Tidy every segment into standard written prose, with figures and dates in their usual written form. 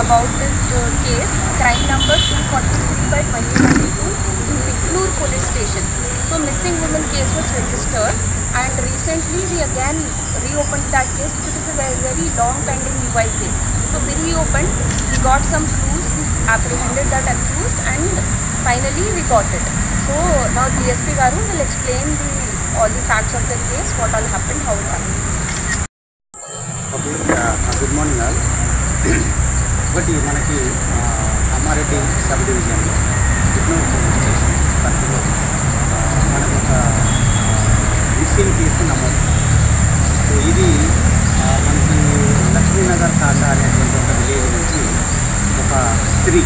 about this case, crime number 243/2022 in Pitloor police station. So missing woman case was registered, and recently we again reopened that case because it's a very long pending UI case. So we reopened, we got some clues, we apprehended that accused, and finally we got it. So now DSP Garu will explain all the facts of the case, what all happened, how it happened. Okay, good morning all. ఒకటి మనకి Kamareddy sub డివిజన్లో పిట్లూర్ police station పరిధిలో మనకు ఒక missing case నమోదు. So ఇది మనకి లక్ష్మీనగర్ తాండా అనేటువంటి ఒక విలేజ్ నుంచి ఒక స్త్రీ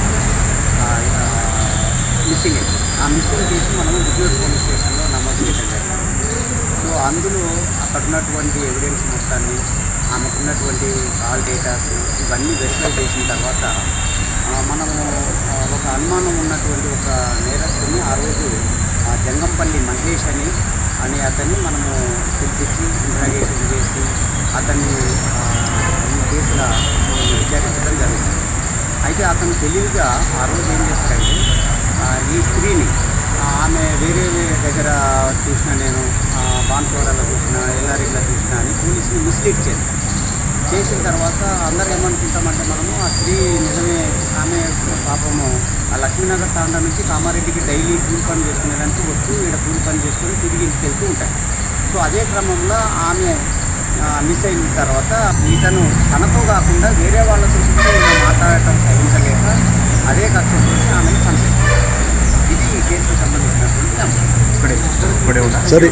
మిస్సింగ్ అయింది. ఆ మిస్సింగ్ కేసు మనం పిట్లూర్ పోలీస్ స్టేషన్లో నమోదు చేయడం జరిగింది. సో అందులో అక్కడ ఉన్నటువంటి ఎవిడెన్స్ మొత్తాన్ని, ఆమెకున్నటువంటి కాల్ డేటాస్ ఇవన్నీ వెరిఫై చేసిన తర్వాత మనము ఒక అనుమానం ఉన్నటువంటి ఒక నేరస్తుని ఆ రోజు జంగంపల్లి మహేష్ అనే అతన్ని మనము పిలిపించి ఇంట్రాగేషన్ చేసి అతన్ని ఈ కేసులో విచారించడం జరుగుతుంది. అయితే అతను తెలివిగా ఆ రోజు ఏం చేస్తాడంటే ఈ స్త్రీని ఆమె వేరే దగ్గర చూసిన, నేను బాన్సోరాలో చూసిన, ఎల్లారెడ్డిలో చూసిన అని పోలీసుని మిస్లీడ్ చేసిన తర్వాత అందరూ ఏమనుకుంటామంటే మనము ఆ స్త్రీ నిజమే ఆమె పాపము ఆ లక్ష్మీనగర్ తాండా నుంచి కామారెడ్డికి డైలీ కూలి పని చేసుకునేదానికి వస్తూ ఇక్కడ కూలి పని చేసుకుని తిరిగి ఇంటికి వెళ్తూ ఉంటాయి. సో అదే క్రమంలో ఆమె మిస్ అయిన తర్వాత ఇతను తనతో కాకుండా వేరే వాళ్ళతో మాట్లాడటం సహించలేక అదే కక్షతో ఆమెను చంపేస్తారు. ఇది ఈ కేసుకు సంబంధించినటువంటి సరే.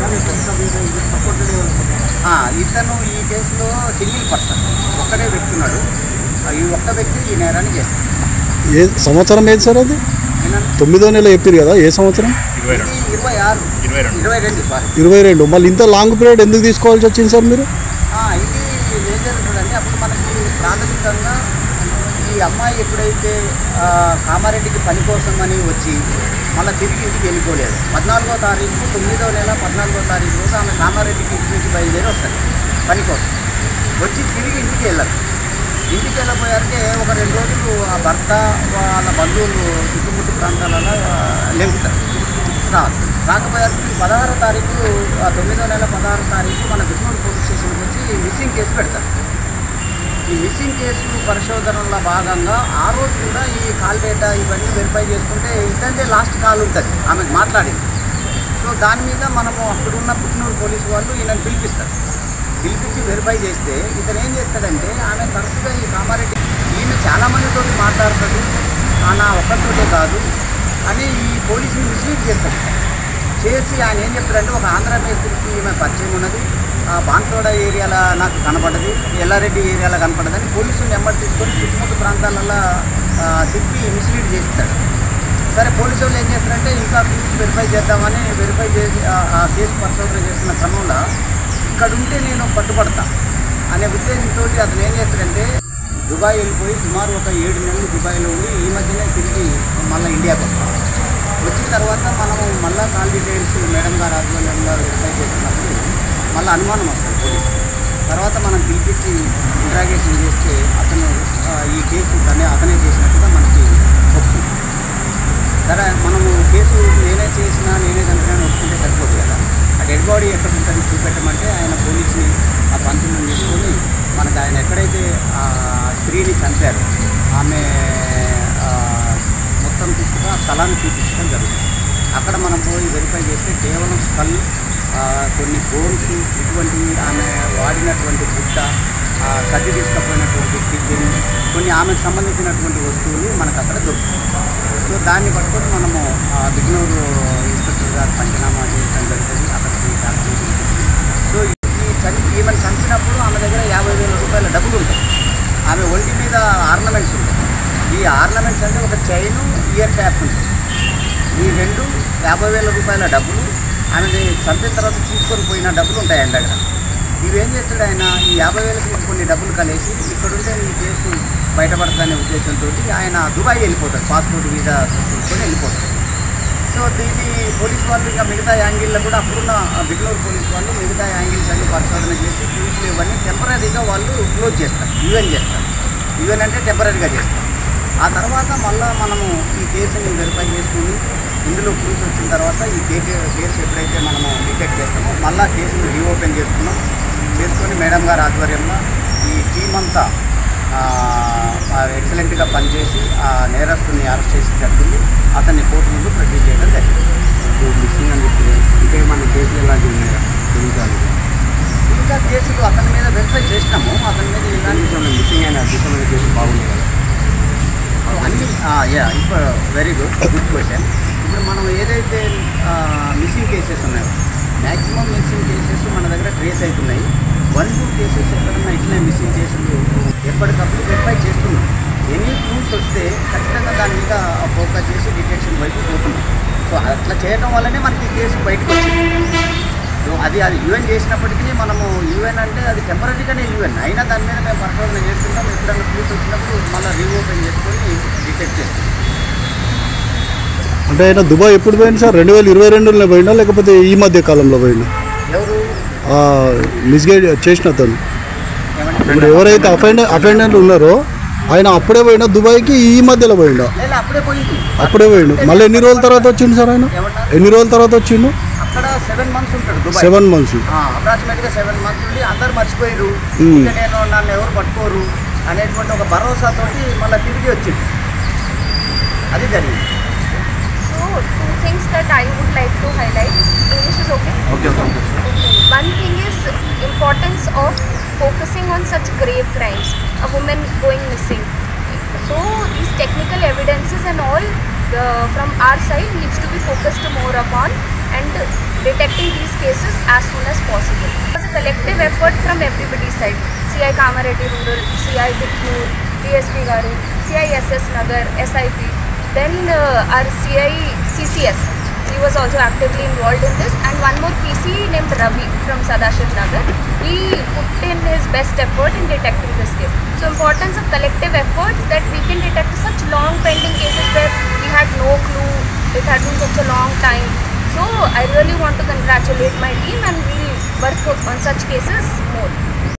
ఇతను ఈ కేసులో సింగిల్ పర్సన్, ఒక్కడే వ్యక్తి ఉన్నాడు. ఈ ఒక్క వ్యక్తి ఈ నేరాన్ని చేస్తాడు. ఏ సంవత్సరం ఏది సార్ అది? 9వ నెల చెప్పారు కదా, ఏ సంవత్సరం? 22. మళ్ళీ ఇంత లాంగ్ పీరియడ్ ఎందుకు తీసుకోవాల్సి వచ్చింది సార్ మీరు? ఇది ఏం జరుగుతుందంటే అప్పుడు మనకి ప్రాథమికంగా ఈ అమ్మాయి ఎప్పుడైతే కామారెడ్డికి పని కోసం అని వచ్చి మళ్ళీ తిరిగి ఇంటికి వెళ్ళిపోలేదు. 14వ తారీఖు 9వ నెల 14వ తారీఖు రోజు ఆమె కామారెడ్డికి ఇంటి నుంచి బయలుదేరి వస్తుంది పని కోసం. వచ్చి తిరిగి ఇంటికి వెళ్ళదు. ఇంటికి వెళ్ళబోయారంటే ఒక 2 రోజులు ఆ భర్త వాళ్ళ బంధువులు చుట్టుముట్టు ప్రాంతాలలో లెంగుతారు. రాకపోయారికి 16వ తారీఖు 9వ నెల 16వ తారీఖు మన పిట్లూరు పోలీస్ స్టేషన్కి వచ్చి మిస్సింగ్ కేసు పెడతారు. ఈ మిస్సింగ్ కేసు పరిశోధనలో భాగంగా ఆ రోజు కూడా ఈ కాల్ డేటా ఇవన్నీ వెరిఫై చేసుకుంటే ఇదంటే లాస్ట్ కాల్ ఉంటుంది ఆమెకు మాట్లాడింది. సో దాని మీద మనము అక్కడున్న పిట్లూరు పోలీసు వాళ్ళు ఈయనను పిలిపించి వెరిఫై చేస్తే ఇతను ఏం చేస్తాడంటే ఆమె తరచుగా ఈ కామారెడ్డి ఈమె చాలామందితో మాట్లాడుతుంది, నా ఒక్కరితోటే కాదు అని ఈ పోలీసుని మిస్లీడ్ చేస్తాడు. చేసి ఆయన ఏం చెప్తాడంటే ఒక ఆంధ్ర మేస్త్రికి ఈమె పరిచయం ఉన్నది, బాన్సోడా ఏరియాలో నాకు కనపడది, ఎల్లారెడ్డి ఏరియాలో కనపడదని పోలీసులు నెంబర్ తీసుకొని చుట్టుముట్టు ప్రాంతాలలో తిప్పి మిస్లీడ్ చేస్తాడు. సరే పోలీసు వాళ్ళు ఏం చేస్తారంటే ఇంకా క్లూస్ వెరిఫై చేద్దామని వెరిఫై చేసి ఆ కేసు పరిశోధన చేస్తున్న క్రమంలో ఇక్కడ ఉంటే నేను పట్టుబడతా అనే ఉద్దేశంతో అతను ఏం చేస్తాడంటే దుబాయ్ వెళ్ళిపోయి సుమారు ఒక 7 నెలలు దుబాయ్లో ఉండి ఈ మధ్యనే తిరిగి మళ్ళీ ఇండియాకి వస్తాం. వచ్చిన తర్వాత మనము మళ్ళీ కాల్ డీటెయిల్స్ మేడం గారు ఆధ్వర్యంలో వెరిఫై చేసినప్పుడు మళ్ళీ అనుమానం వస్తుంది పోలీసు. తర్వాత మనం పిలిపించి ఇంట్రాగేషన్ చేస్తే అతను ఈ కేసు అతనే చేసినట్టుగా మనకి ఒప్పుకుంది. సరే మనము కేసు నేనే చేసినా నేనే చంపినా ఒప్పుకుంటే సరిపోదు కదా. ఆ డెడ్ బాడీ ఎక్కడ ఉంటుంది చూపెట్టమంటే ఆయన పోలీసుని ఆ పంచులను తీసుకొని మనకు ఆయన ఎక్కడైతే ఆ స్త్రీని చంపారు ఆమె మొత్తం తీసుకుని ఆ స్థలాన్ని చూపించడం జరుగుతుంది. అక్కడ మనం పోయి వెరిఫై చేస్తే కేవలం స్కల్, కొన్ని బోన్స్, ఇటువంటివి ఆమె వాడినటువంటి బుట్ట, సర్ది తీసుకపోయినటువంటి కిడ్నీ, కొన్ని ఆమెకు సంబంధించినటువంటి వస్తువులు మనకు అక్కడ దొరుకుతాయి. సో దాన్ని పట్టుకొని మనము బిగ్నూరు ఇన్స్పెక్టర్ గారు పంచనామా చేయడం జరుగుతుంది. అక్కడికి డాక్యుమెంట్. సో ఈమెను చంపినప్పుడు ఆమె దగ్గర 50,000 రూపాయల డబ్బులు ఉంటాయి. ఆమె ఒంటి మీద ఆర్నమెంట్స్ ఉంటాయి. ఈ ఆర్నమెంట్స్ అంటే ఒక చైను, ఇయర్ ట్యాప్ ఉంటుంది. ఈ 2 50,000 రూపాయల డబ్బులు, ఆమె చంపిన తర్వాత తీసుకొని పోయిన డబ్బులు ఉంటాయి ఆయన దగ్గర. ఇవేం చేస్తాడు ఆయన ఈ 50,000కి కొన్ని డబ్బులు కలిసి ఇక్కడుంటే ఈ కేసు బయటపడతానే ఉద్దేశంతో ఆయన దుబాయ్ వెళ్ళిపోతాడు, పాస్పోర్ట్ వీసా తీసుకొని వెళ్ళిపోతాడు. సో దీన్ని పోలీసు వాళ్ళు ఇంకా మిగతా యాంగిల్లో కూడా అప్పుడున్న బిగ్నూరు పోలీసు వాళ్ళు మిగతా యాంగిల్స్ అన్ని పరిశోధన చేసి కేసులు ఇవన్నీ టెంపరీగా వాళ్ళు క్లోజ్ చేస్తారు, యూఎన్ చేస్తారు. యూఎన్ అంటే టెంపరీగా చేస్తారు. ఆ తర్వాత మళ్ళీ మనము ఈ కేసుని వెరిఫై చేసుకుని ఇందులో ప్రూఫ్స్ వచ్చిన తర్వాత ఈ కేసు ఎప్పుడైతే మనము డిటెక్ట్ చేస్తామో మళ్ళీ కేసుని రీఓపెన్ చేసుకొని మేడం గారి ఆధ్వర్యంలో ఈ టీం అంతా ఎక్సలెంట్గా పనిచేసి ఆ నేరస్తుని అరెస్ట్ చేసి జరిగింది. అతన్ని కోర్టు ముందు ప్రొడ్యూస్ చేయడం జరిగింది. మిస్సింగ్ అని చెప్తుంది. ఇంకేమన్నా కేసులు ఎలాంటివి ఉన్నాయా? ఇంకా కేసులు అతని మీద వెరిఫై చేసినాము. అతని మీద ఇలాంటి మిస్సింగ్ అయిన అద్భుతమైన కేసులు బాగున్నాయి కదా అన్ని. ఇప్పుడు వెరీ గుడ్ క్వశ్చన్. ఇప్పుడు మనం ఏదైతే మిస్సింగ్ కేసెస్ ఉన్నాయో మ్యాక్సిమం మిస్సింగ్ కేసెస్ మన దగ్గర ట్రేస్ అవుతున్నాయి. 1-2 కేసెస్ ఎక్కడన్నా ఇట్లా మిస్సింగ్ కేసులు ఎప్పటికప్పుడు వెరిఫై చేస్తున్నాం. ఎనీ ప్రూఫ్స్ వస్తే ఖచ్చితంగా దాని మీద ఫోకస్ చేసి డిటెక్షన్ వైపు పోతున్నాం. సో అట్లా చేయడం వల్లనే మనకి కేసు బయటకు వచ్చింది. సో అది యూఎన్ చేసినప్పటికీ మనము యూఎన్ అంటే అది టెంపరీగానే యూఎన్ అయినా దాని మీద మేము పరిశోధన చేస్తుంటాం. ఎప్పుడైనా ప్రూఫ్ వచ్చినప్పుడు మళ్ళీ రీఓపెన్ చేసుకొని డిటెక్ట్ చేస్తాం. అంటే ఆయన దుబాయ్ ఎప్పుడు పోయింది సార్? 2022లో పోయినా లేకపోతే ఈ మధ్య కాలంలో పోయినా? ఎవరు మిస్గైడ్ చేసిన అతను ఏమంటే ఇప్పుడు ఎవరైతే అఫెండెంట్లు ఉన్నారో ఆయన అప్పుడే పోయినా దుబాయ్కి, ఈ మధ్యలో పోయిండా? అప్పుడే పోయింది. అప్పుడే పోయిండు. మళ్ళీ ఎన్ని రోజుల తర్వాత వచ్చిండు సార్ ఆయన? ఎన్ని రోజుల తర్వాత వచ్చిండు? అక్కడ 7 months ఉంటాడు దుబాయ్. 7 months. అప్రాక్సిమేట్గా 7 months ఉండి అందరు మర్చిపోయారు. ఇంకా నన్ను ఎవరు పట్టుకోరు అనేటువంటి ఒక భరోసాతోటి మళ్ళీ తిరిగి వచ్చింది. అది జరిగింది. So, 2 things that I would like to highlight. English is okay? Okay. One thing is importance of focusing on such grave crimes, a woman going missing. So these technical evidences and all from our side needs to be focused more upon and detecting these cases as soon as possible. It was a collective effort from everybody's side. CI Kamareddy Rural, CI Bitnoor, DSP Garu, CI SS Nagar, SIP, then our CI CCS. He was also actively involved in this, and one more PC named Ravi from Sadashiv Nagar. He put in his best effort in detecting this case. So importance of collective efforts that we can detect such long pending cases where we had no clue, it had been such a long time. So I really want to congratulate my team, and we'll work on such cases more.